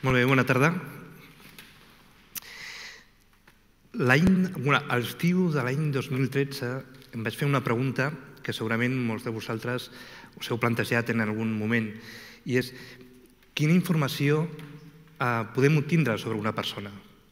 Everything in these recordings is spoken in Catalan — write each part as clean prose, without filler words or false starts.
Molt bé, bona tarda. A l'estiu de l'any 2013 em vaig fer una pregunta que segurament molts de vosaltres us heu plantejat en algun moment, i és: quina informació podem obtindre sobre una persona?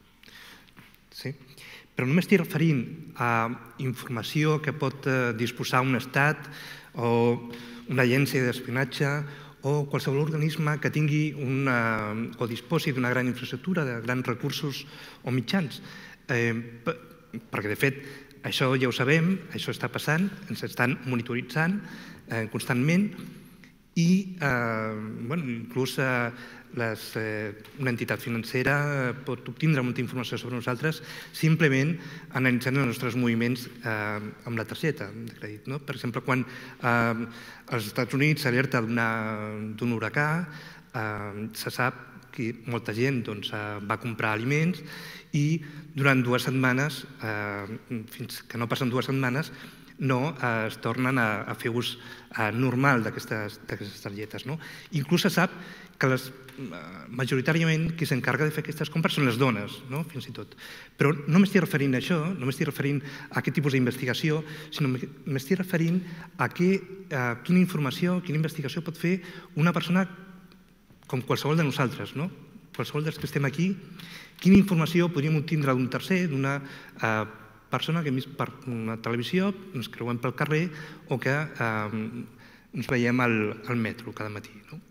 Però no m'estic referint a informació que pot disposar un estat o una agència d'espionatge o qualsevol organisme que tingui o disposi d'una gran infraestructura, de grans recursos o mitjans. Perquè, de fet, això ja ho sabem, això està passant, ens estan monitoritzant constantment i inclús una entitat financera pot obtindre molta informació sobre nosaltres simplement analitzant els nostres moviments amb la targeta de crèdit. Per exemple, quan als Estats Units s'alerta d'un huracà, se sap que molta gent va comprar aliments i durant 2 setmanes, fins que no passen 2 setmanes, no es tornen a fer ús normal d'aquestes targetes. Inclús se sap que majoritàriament qui s'encarga de fer aquestes compres són les dones, fins i tot. Però no m'estic referint a això, no m'estic referint a aquest tipus d'investigació, sinó m'estic referint a quina informació, quina investigació pot fer una persona com qualsevol de nosaltres, qualsevol dels que estem aquí. Quina informació podríem obtindre d'un tercer, d'una persona que hem vist per una televisió, ens creuem pel carrer o que ens veiem al metro cada matí.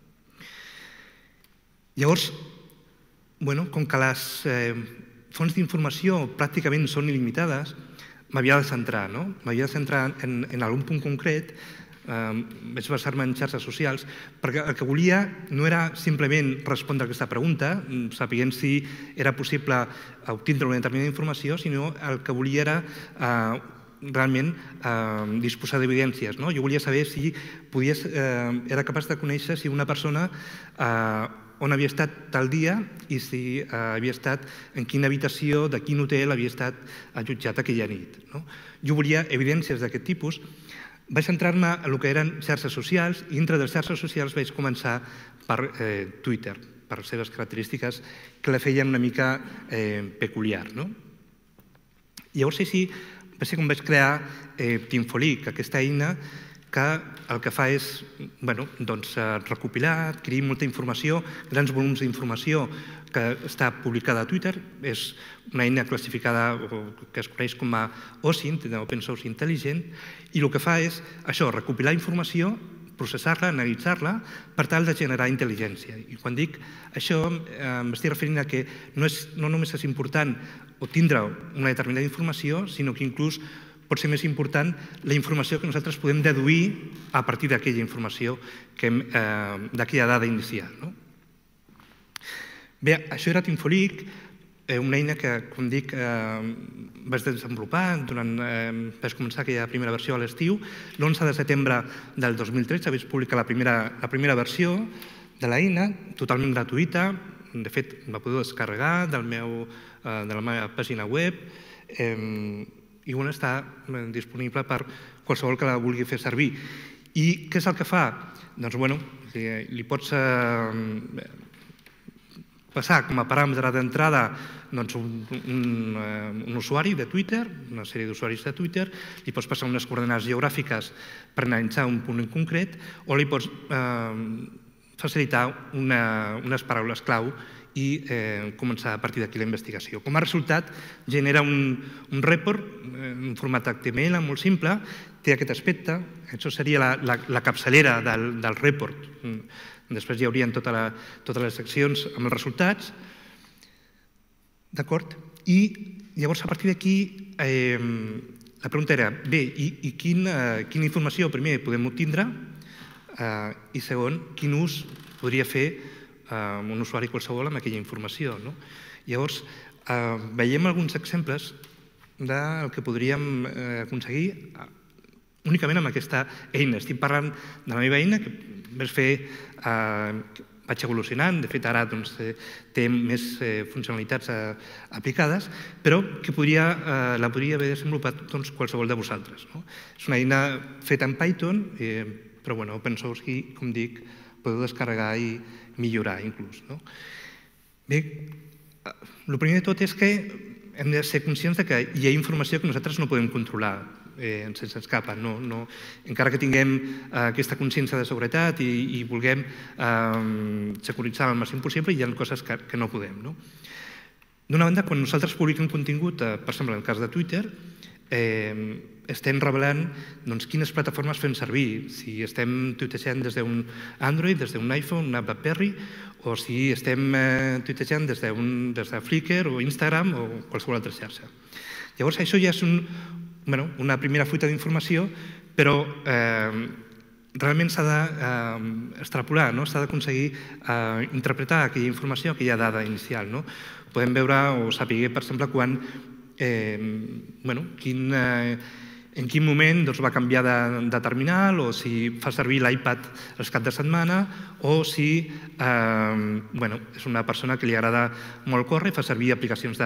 Llavors, com que les fonts d'informació pràcticament són il·limitades, m'havia de centrar en algun punt concret. Vaig basar-me en xarxes socials perquè el que volia no era simplement respondre a aquesta pregunta, sapiguem si era possible obtindre una determinada informació, sinó el que volia era realment disposar d'evidències. Jo volia saber si era capaç de conèixer si una persona on havia estat tal dia i si havia estat en quina habitació de quin hotel havia estat allotjat aquella nit. Jo volia evidències d'aquest tipus. Vaig centrar-me en el que eren xarxes socials i dintre de les xarxes socials vaig començar per Twitter, per les seves característiques que la feien una mica peculiar. Llavors així va ser com vaig crear Tinfolic, aquesta eina que el que fa és recopilar, adquirir molta informació, grans volums d'informació que està publicada a Twitter. És una eina classificada que es coneix com a OSINT, Open Source Intelligent, i el que fa és això, recopilar informació, processar-la, analitzar-la, per tal de generar intel·ligència. I quan dic això m'estic referint a que no només és important obtindre una determinada informació, sinó que inclús pot ser més important la informació que nosaltres podem deduir a partir d'aquella informació, d'aquella dada inicial. Bé, això era Tinfolic, una eina que, com dic, vaig desenvolupar vaig començar aquella primera versió a l'estiu. L'11 de setembre del 2013 vaig publicar la primera versió de l'eina, totalment gratuïta. De fet, la podeu descarregar de la meva pàgina web i està disponible per qualsevol que la vulgui fer servir. I què és el que fa? Doncs, li pots passar com a paràmetre d'entrada un usuari de Twitter, una sèrie d'usuaris de Twitter, li pots passar unes coordenades geogràfiques per analitzar un punt en concret o li pots facilitar unes paraules clau i començar a partir d'aquí la investigació. Com a resultat, genera un report en format HTML molt simple, té aquest aspecte, això seria la capçalera del report. Després hi haurien totes les seccions amb els resultats. D'acord? I llavors, a partir d'aquí, la pregunta era, bé, i quina informació, primer, podem obtindre? I segon, quin ús podria fer un usuari qualsevol amb aquella informació? Llavors, veiem alguns exemples del que podríem aconseguir únicament amb aquesta eina. Estic parlant de la meva eina, que vaig evolucionant, de fet ara té més funcionalitats aplicades, però que la podria haver desenvolupat qualsevol de vosaltres. És una eina feta en Python, però open source i, com dic, podeu descarregar i millorar inclús. Bé, el primer de tot és que hem de ser conscients que hi ha informació que nosaltres no podem controlar, se'ns escapa. Encara que tinguem aquesta consciència de seguretat i vulguem securitzar el màxim possible, hi ha coses que no podem. D'una banda, quan nosaltres publiquem contingut, per exemple, en el cas de Twitter, estem revelant quines plataformes fem servir, si estem tuitejant des d'un Android, des d'un iPhone, una BlackBerry, o si estem tuitejant des de Flickr o Instagram o qualsevol altra xarxa. Llavors, això ja és una primera fuita d'informació, però realment s'ha d'extrapolar, s'ha d'aconseguir interpretar aquella informació, aquella dada inicial. Podem veure o saber, per exemple, en quin moment va canviar de terminal, o si fa servir l'iPad els caps de setmana, o si és una persona que li agrada molt córrer i fa servir aplicacions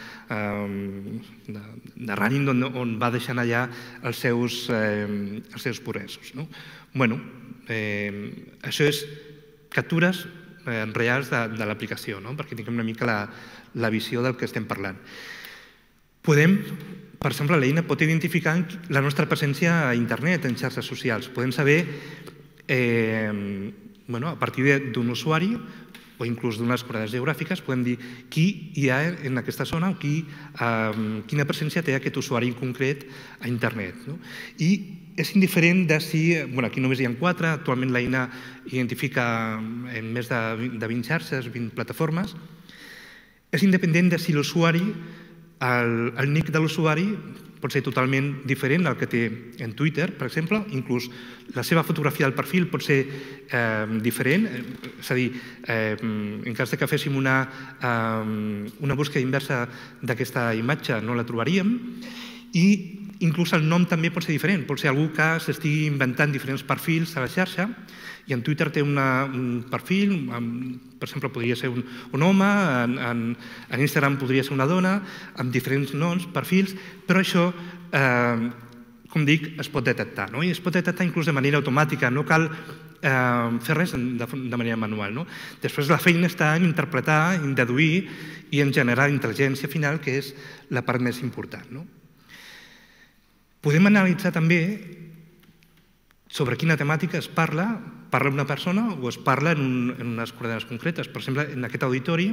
de running on va deixant allà els seus progressos. Això és captures reals de l'aplicació, perquè tinguem una mica la visió del que estem parlant. Podem, per exemple, l'eina pot identificar la nostra presència a internet, en xarxes socials. Podem saber, a partir d'un usuari o inclús d'unes coordenades geogràfiques, podem dir qui hi ha en aquesta zona o quina presència té aquest usuari en concret a internet. I és indiferent de si, aquí només hi ha 4, actualment l'eina identifica en més de 20 xarxes, 20 plataformes. És independent de si l'usuari, el nick de l'usuari pot ser totalment diferent del que té en Twitter, per exemple, inclús la seva fotografia del perfil pot ser diferent, és a dir, en cas que féssim una búsqueda inversa d'aquesta imatge no la trobaríem, i inclús el nom també pot ser diferent, pot ser algú que s'estigui inventant diferents perfils a la xarxa, i en Twitter té un perfil, per exemple, podria ser un home, en Instagram podria ser una dona, amb diferents noms, perfils, però això, com dic, es pot detectar, i es pot detectar inclús de manera automàtica, no cal fer res de manera manual. Després la feina està en interpretar, en deduir i en generar intel·ligència final, que és la part més important. Podem analitzar també sobre quina temàtica es parla una persona o es parla en unes coordenades concretes. Per exemple, en aquest auditori,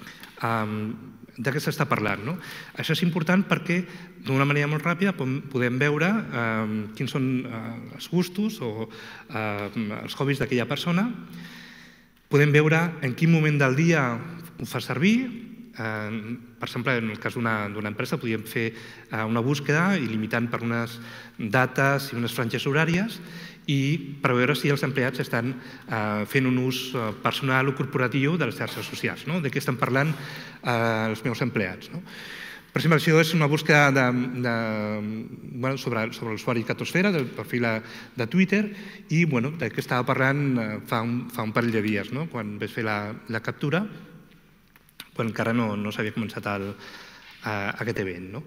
de què s'està parlant? Això és important perquè, d'una manera molt ràpida, podem veure quins són els gustos o els hobbies d'aquella persona. Podem veure en quin moment del dia ho fa servir. Per exemple, en el cas d'una empresa, podríem fer una búsqueda i limitant per unes dates i unes franges horàries i per veure si els empleats estan fent un ús personal o corporatiu de les xarxes socials, de què estan parlant els meus empleats. Per exemple, això és una búsqueda sobre l'usuari Catosfera, del perfil de Twitter, i de què estava parlant fa un parell de dies, quan vaig fer la captura, quan encara no s'havia començat aquest event.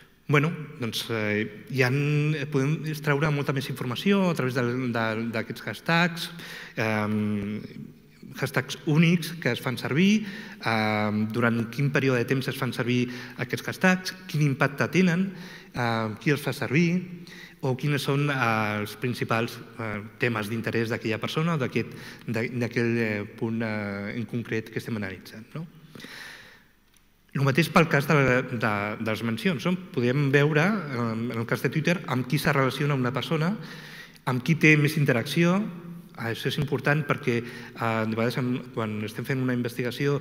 Podem extraure molta més informació a través d'aquests hashtags, hashtags únics que es fan servir, durant quin període de temps es fan servir aquests hashtags, quin impacte tenen, qui els fa servir, o quins són els principals temes d'interès d'aquella persona o d'aquell punt en concret que estem analitzant. El mateix pel cas de les mencions. Podem veure, en el cas de Twitter, amb qui se relaciona una persona, amb qui té més interacció. Això és important perquè de vegades quan estem fent una investigació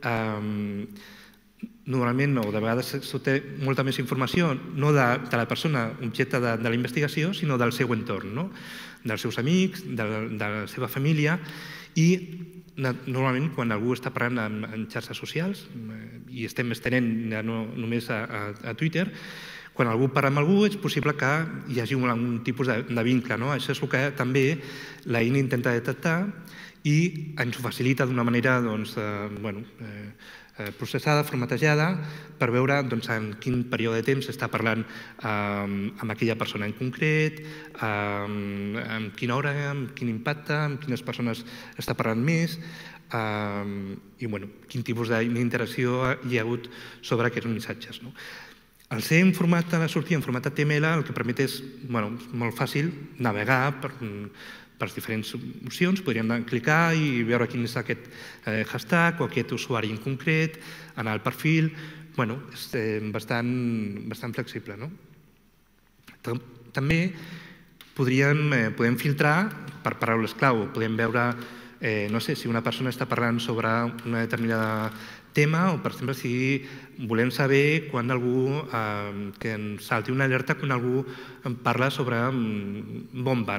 normalment o de vegades s'obté molta més informació no de la persona objecte de la investigació sinó del seu entorn, dels seus amics, de la seva família i normalment quan algú està parlant en xarxes socials i estem estenent no només a Twitter, quan algú parla amb algú és possible que hi hagi un tipus de vincle. Això és el que també l'eina intenta detectar i ens ho facilita d'una manera processada, formatejada, per veure en quin període de temps s'està parlant amb aquella persona en concret, amb quina hora, amb quin impacte, amb quines persones està parlant més, i quin tipus d'interacció hi ha hagut sobre aquests missatges. Al ser en format de la sortida, en format HTML, el que permet és molt fàcil navegar per diferents opcions. Podríem clicar i veure quin és aquest hashtag o aquest usuari en concret, anar al perfil. És bastant flexible. També podem filtrar per paraules clau. Podem veure, no sé, si una persona està parlant sobre una determinada tema o, per exemple, si volem saber quan algú, que ens salti una alerta quan algú parla sobre bomba.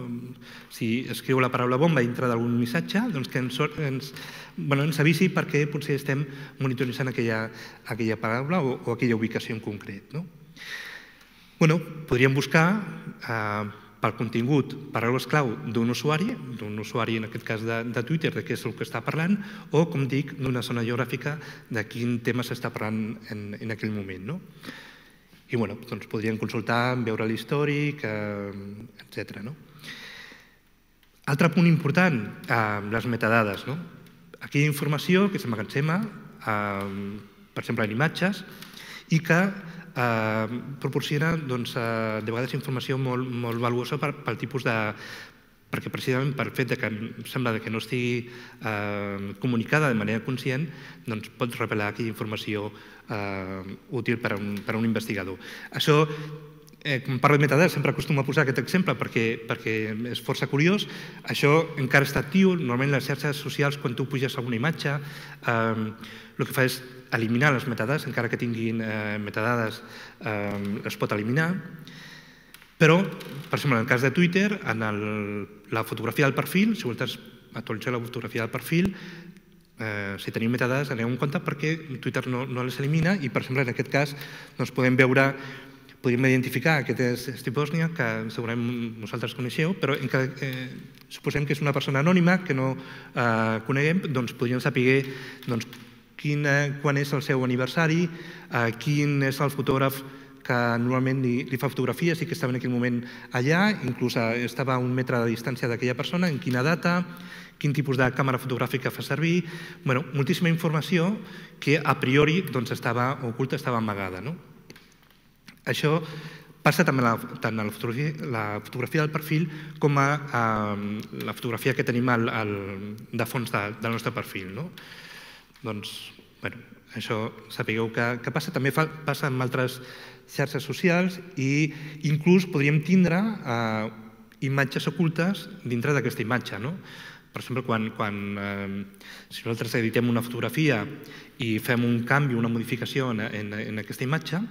Si escriu la paraula bomba dintre d'algun missatge, doncs que ens avisi perquè potser estem monitoritzant aquella paraula o aquella ubicació en concret. Podríem buscar pel contingut paraules clau d'un usuari, en aquest cas de Twitter, de què és el que està parlant, o, com dic, d'una zona geogràfica de quin tema s'està parlant en aquell moment. I podríem consultar, veure l'històric, etc. Altre punt important, les metadades. Aquella informació que s'emmagatzema, per exemple, en imatges, i que proporciona de vegades informació molt valuosa pel tipus de... perquè precisament pel fet que sembla que no estigui comunicada de manera conscient, doncs pot revelar aquella informació útil per a un investigador. Això, quan parlo de metadades, sempre acostumo a posar aquest exemple perquè és força curiós. Això encara està actiu. Normalment les xarxes socials, quan tu puges alguna imatge, el que fa és eliminar les metadades, encara que tinguin metadades, es pot eliminar. Però, per exemple, en el cas de Twitter, en la fotografia del perfil, si vols actualitzar la fotografia del perfil, si tenim metadades, aneu en compte perquè Twitter no les elimina i, per exemple, en aquest cas, podem veure, podríem identificar aquest és Steve Wozniak, que segurament vosaltres coneixeu, però suposem que és una persona anònima que no coneguem, doncs podríem saber quan és el seu aniversari, quin és el fotògraf que normalment li fa fotografies i que estava en aquell moment allà, inclús estava a 1 metre de distància d'aquella persona, en quina data, quin tipus de càmera fotogràfica fa servir... Moltíssima informació que a priori estava oculta, estava amagada. Això passa també tant a la fotografia del perfil com a la fotografia que tenim de fons del nostre perfil. Doncs, això sapigueu que passa. També passa amb altres xarxes socials i inclús podríem tindre imatges ocultes dintre d'aquesta imatge. Per exemple, si nosaltres editem una fotografia i fem un canvi, una modificació en aquesta imatge,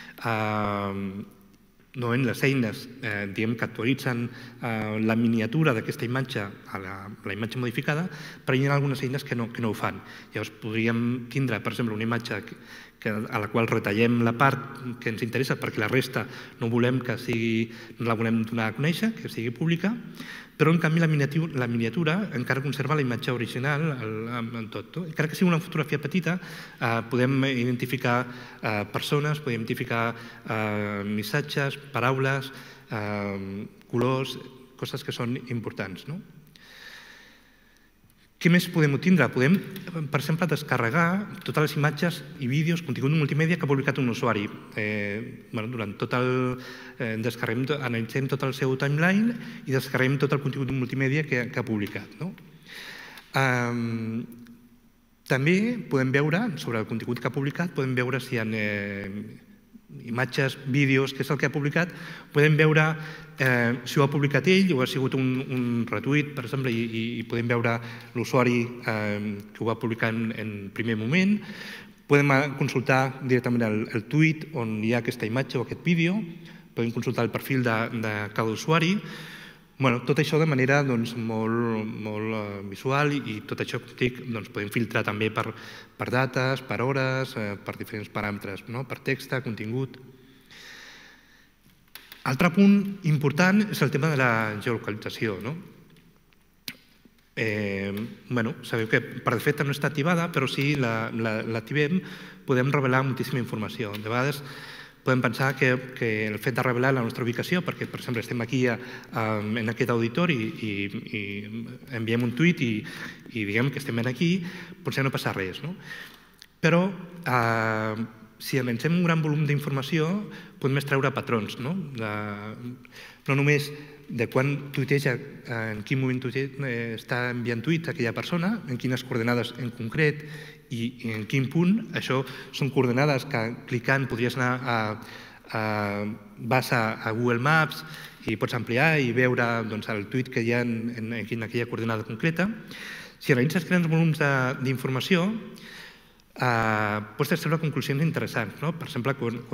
normalment les eines que actualitzen la miniatura d'aquesta imatge a la imatge modificada, però hi ha algunes eines que no ho fan. Llavors podríem tindre, per exemple, una imatge a la qual retallem la part que ens interessa perquè la resta no la volem donar a conèixer, que sigui pública, però en canvi la miniatura encara conserva la imatge original en tot. Encara que sigui una fotografia petita, podem identificar persones, podem identificar missatges, paraules, colors, coses que són importants. Què més podem obtindre? Podem, per exemple, descarregar totes les imatges i vídeos, contingut multimèdia que ha publicat un usuari. Durant tot analitzem tot el seu timeline i descarreguem tot el contingut multimèdia que ha publicat. També podem veure, sobre el contingut que ha publicat, podem veure si hi ha imatges, vídeos, que és el que ha publicat, podem veure si ho ha publicat ell o ha sigut un retuit, per exemple, i podem veure l'usuari que ho va publicar en primer moment. Podem consultar directament el tuit on hi ha aquesta imatge o aquest vídeo, podem consultar el perfil de cada usuari. Tot això de manera molt visual i tot això, com dic, podem filtrar també per dates, per hores, per diferents paràmetres, per text, contingut. Altre punt important és el tema de la geolocalització. Sabeu que per defecte no està activada, però si l'activem podem revelar moltíssima informació. De vegades Podem pensar que el fet de revelar la nostra ubicació, perquè, per exemple, estem aquí en aquest auditori i enviem un tuit i diguem que estem aquí, potser no passa res. Però si avancem un gran volum d'informació, podem extreure patrons. No només de quan tuiteja, en quin moment està enviant tuits a aquella persona, en quines coordenades en concret i en quin punt. Això són coordenades que clicant podries anar vas a Google Maps i pots ampliar i veure el tuit que hi ha en aquella coordenada concreta. Si analitzes grans volums d'informació, pots extreure conclusions interessants. Per exemple,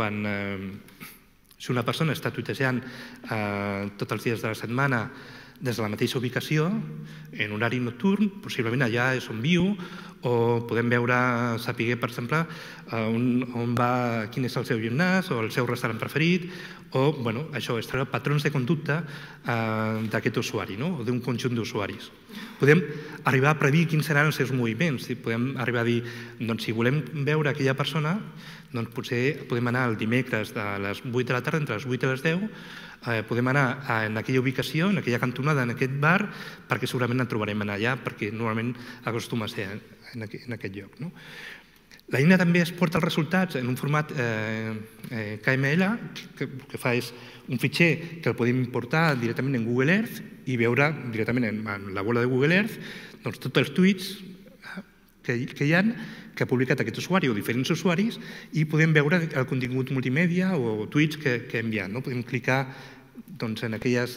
si una persona està tuitejant tots els dies de la setmana des de la mateixa ubicació, en horari nocturn, possiblement allà és on viu, o podem saber, per exemple, quin és el seu gimnàs o el seu restaurant preferit, o això, extreure patrons de conducta d'aquest usuari o d'un conjunt d'usuaris. Podem arribar a predir quins seran els seus moviments. Podem arribar a dir, si volem veure aquella persona, potser podem anar el dimecres de les 8 de la tarda, entre les 8 i les 10, podem anar en aquella ubicació, en aquella cantonada, en aquest bar, perquè segurament el trobarem allà, perquè normalment acostuma a ser en aquest lloc. L'eina també es porta els resultats en un format KML, que el que fa és un fitxer que el podem importar directament en Google Earth i veure directament en la bola de Google Earth tots els tuits que hi ha que ha publicat aquest usuari o diferents usuaris i podem veure el contingut multimèdia o tuits que ha enviat. Podem clicar en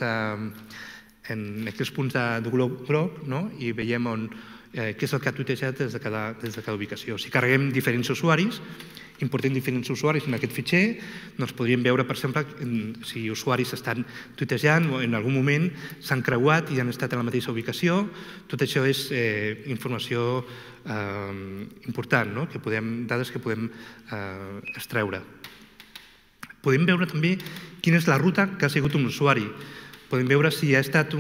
aquells punts de groc i veiem què és el que ha tuitejat des de cada ubicació. Si carreguem diferents usuaris, importem diferents usuaris en aquest fitxer, podríem veure, per exemple, si usuaris estan tuitejant o en algun moment s'han creuat i han estat a la mateixa ubicació. Tot això és informació important, dades que podem extreure. Podem veure també quina és la ruta que ha sigut un usuari. Podem veure si ha estat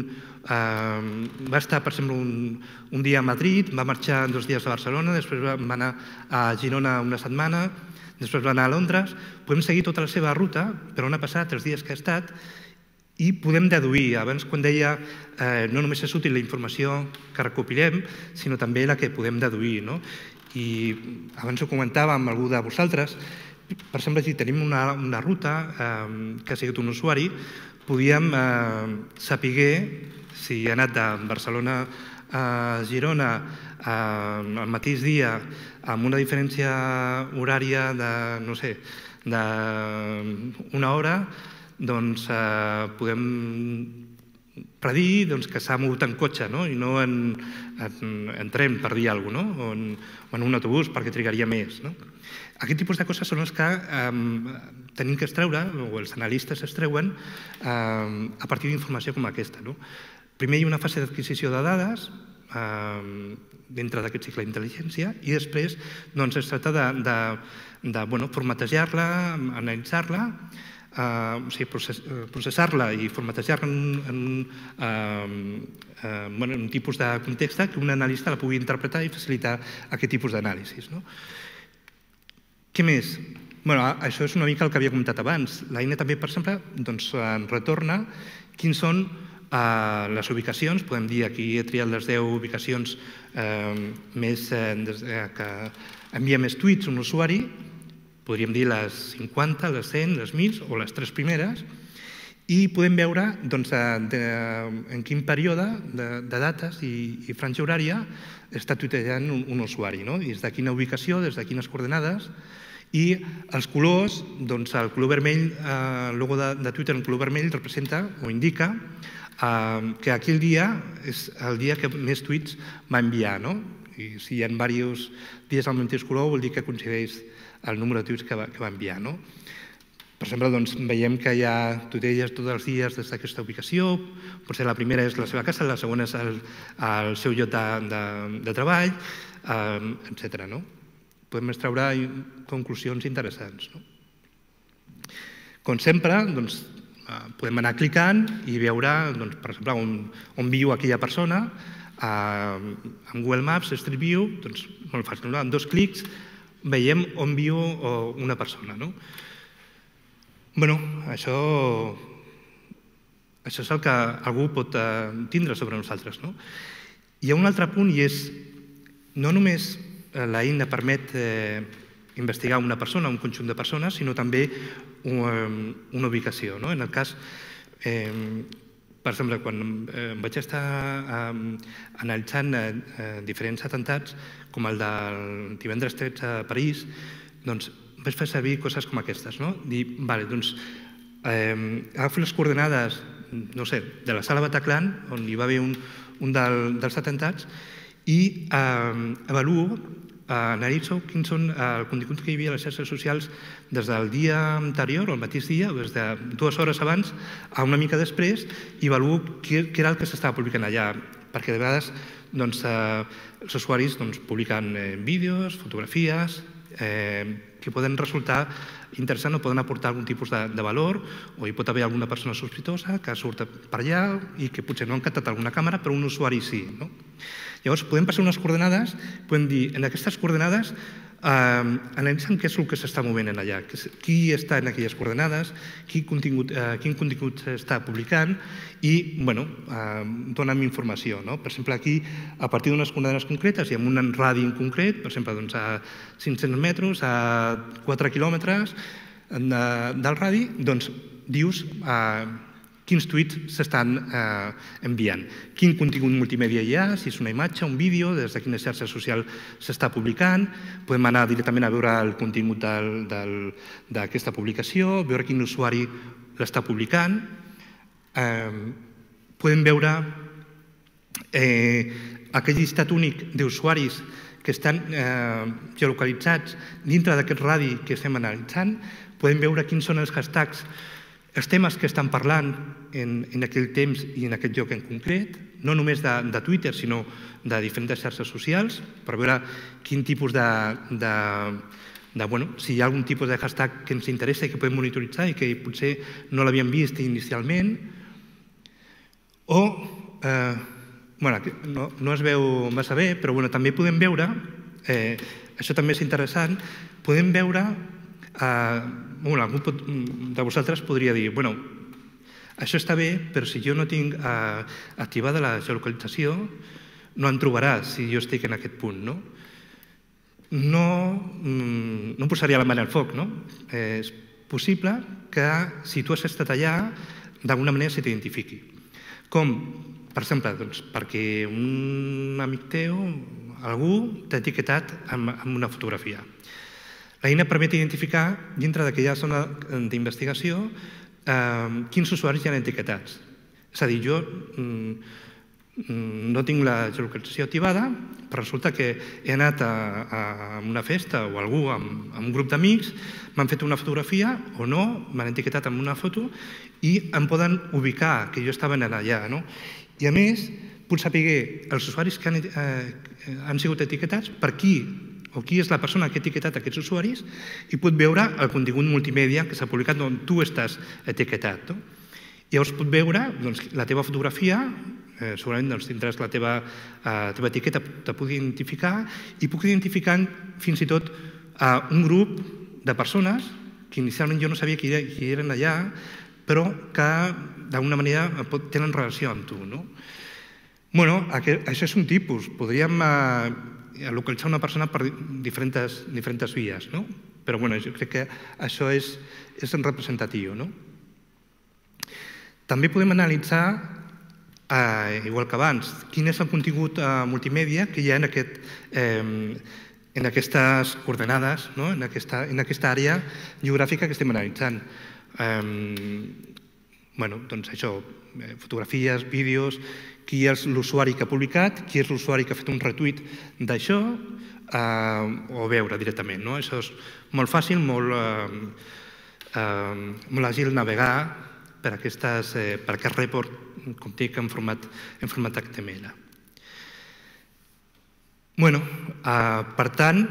va estar, per exemple, un dia a Madrid, va marxar 2 dies a Barcelona, després va anar a Girona una setmana, després va anar a Londres. Podem seguir tota la seva ruta, per on ha passat, els dies que ha estat, i podem deduir. Abans, quan deia, no només és útil la informació que recopilem, sinó també la que podem deduir. I abans ho comentava amb algú de vosaltres, per exemple, si tenim una ruta que ha sigut un usuari, podíem saber si ha anat de Barcelona a Girona al mateix dia amb una diferència horària d'una hora, doncs podem predir que s'ha mogut en cotxe i no en tren, per dir alguna cosa, o en un autobús, perquè trigaria més. Aquest tipus de coses són les que tenim que extreure, o els analistes extreuen, a partir d'informació com aquesta. Primer hi ha una fase d'adquisició de dades dintre d'aquest cicle d'intel·ligència i després es tracta de formatejar-la, analitzar-la, processar-la i formatejar-la en un tipus de context que un analista la pugui interpretar i facilitar aquest tipus d'anàlisis. Què més? Això és una mica el que havia comentat abans. L'eina també, per exemple, ens retorna quins són les ubicacions. Podem dir, aquí he triat les 10 ubicacions que envia més tuits un usuari. Podríem dir les 50, les 100, les 1.000 o les 3 primeres. I podem veure en quin període de dates i franja horària està tuitejant un usuari, des de quina ubicació, des de quines coordenades. I els colors, el color vermell, el logo de Twitter en color vermell representa o indica que aquell dia és el dia que més tuits va enviar. I si hi ha diversos dies al mateix color vol dir que coincideix el número de tuits que va enviar. Per exemple, veiem que hi ha tuiteges tots els dies des d'aquesta ubicació. Potser la primera és la seva casa, la segona és el seu lloc de treball, etc. Podem extreure conclusions interessants. Com sempre, podem anar clicant i veure, per exemple, on viu aquella persona. Amb Google Maps, Street View, molt fàcil. Amb 2 clics veiem on viu una persona. Bueno, això és el que algú pot tindre sobre nosaltres. Hi ha un altre punt i és no només l'eina permet investigar una persona, un conjunt de persones, sinó també una ubicació. En el cas, per exemple, quan vaig estar analitzant diferents atemptats, com el del divendres 13 a París, doncs vaig fer servir coses com aquestes. Dir, doncs, agafo les coordenades, no sé, de la sala Bataclan, on hi va haver un dels atemptats, i avaluo, analitzo quins són el contingut que hi havia a les xarxes socials des del dia anterior, o el mateix dia, o des de 2 hores abans a una mica després, i avaluo què era el que s'estava publicant allà, perquè de vegades els usuaris publiquen vídeos, fotografies, que poden resultar interessants o poden aportar algun tipus de valor, o hi pot haver alguna persona sospitosa que surt per allà i que potser no han captat alguna càmera, però un usuari sí. Llavors, podem passar unes coordenades, podem dir, en aquestes coordenades analitzem què és el que s'està movent allà, qui està en aquelles coordenades, quin contingut s'està publicant i, dona'm informació. Per exemple, aquí, a partir d'unes coordenades concretes i amb un radi en concret, per exemple, a 500 metres, a 4 quilòmetres del radi, doncs dius quins tuits s'estan enviant, quin contingut multimèdia hi ha, si és una imatge, un vídeo, des de quina xarxa social s'està publicant, podem anar directament a veure el contingut d'aquesta publicació, veure quin usuari l'està publicant, podem veure aquell llistat únic d'usuaris que estan geolocalitzats dintre d'aquest radi que estem analitzant, podem veure quins són els hashtags, els temes que estan parlant en aquell temps i en aquest lloc en concret, no només de Twitter, sinó de diferents xarxes socials, per veure quin tipus si hi ha algun tipus de hashtag que ens interessa i que podem monitoritzar i que potser no l'havíem vist inicialment. O, no es veu massa bé, però també podem veure, això també és interessant, podem veure algú de vosaltres podria dir, això està bé, però si jo no tinc activada la geolocalització, no em trobarà si jo estic en aquest punt. No posaria la mà al foc. És possible que si tu has estat allà, d'alguna manera se t'identifiqui. Com, per exemple, perquè un amic teu, algú, t'ha etiquetat amb una fotografia. L'eina permet identificar, dintre d'aquella zona d'investigació, quins usuaris hi ha etiquetats. És a dir, jo no tinc la geolocalització activada, però resulta que he anat a una festa o algú amb un grup d'amics, m'han fet una fotografia o no, m'han etiquetat amb una foto i em poden ubicar que jo estava allà. I a més, puc saber els usuaris que han sigut etiquetats per qui o qui és la persona que ha etiquetat aquests usuaris i pot veure el contingut multimèdia que s'ha publicat on tu estàs etiquetat. Llavors pot veure la teva fotografia, segurament tindràs la teva etiqueta, te puc identificar i puc identificar fins i tot un grup de persones que inicialment jo no sabia qui eren allà, però que d'alguna manera tenen relació amb tu. Això és un tipus. Podríem localitzar una persona per diferents vies, però jo crec que això és representatiu. També podem analitzar, igual que abans, quin és el contingut multimèdia que hi ha en aquestes coordenades, en aquesta àrea geogràfica que estem analitzant. Fotografies, vídeos, qui és l'usuari que ha publicat, qui és l'usuari que ha fet un retuit d'això, o veure directament. Això és molt fàcil, molt àgil navegar per aquest report, com dic, en format HTML. Per tant,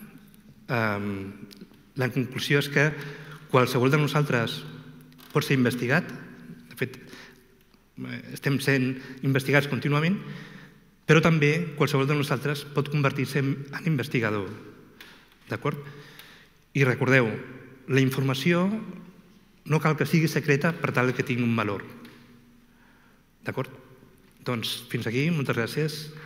la conclusió és que qualsevol de nosaltres pot ser investigat. De fet, estem sent investigats contínuament, però també qualsevol de nosaltres pot convertir-se en investigador. D'acord? I recordeu, la informació no cal que sigui secreta per tal que tingui un valor. D'acord? Doncs fins aquí, moltes gràcies.